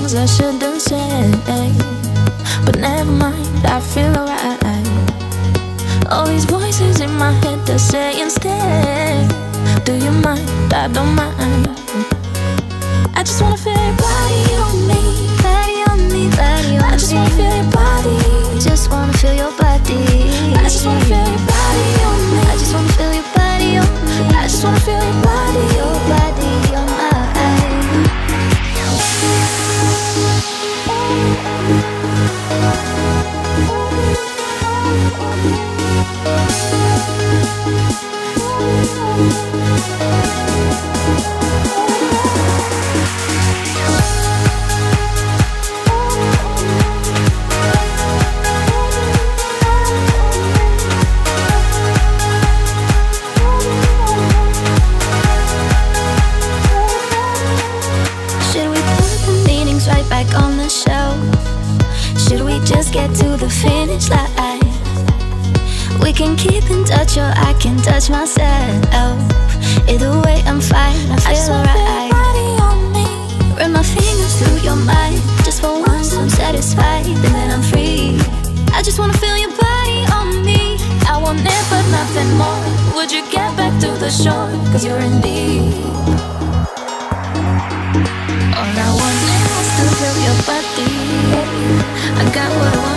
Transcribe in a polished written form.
things I shouldn't say, but never mind, I feel alright. All these voices in my head that say instead, do you mind? I don't mind. I just wanna feel your body on me, body on me, body on me. I just wanna feel your body, just wanna feel your body. I just wanna feel your body on me. I just wanna feel your body on me. I just wanna feel your body on mine. On the shelf, should we just get to the finish line? We can keep in touch, or I can touch myself. Either way, I'm fine. I feel alright. Run my fingers through your mind. Just for once, I'm satisfied, and then I'm free. I just wanna feel your body on me. I want it, but nothing more. Would you get back to the shore? 'Cause you're in deep. All I want is to feel your body. I got what I want.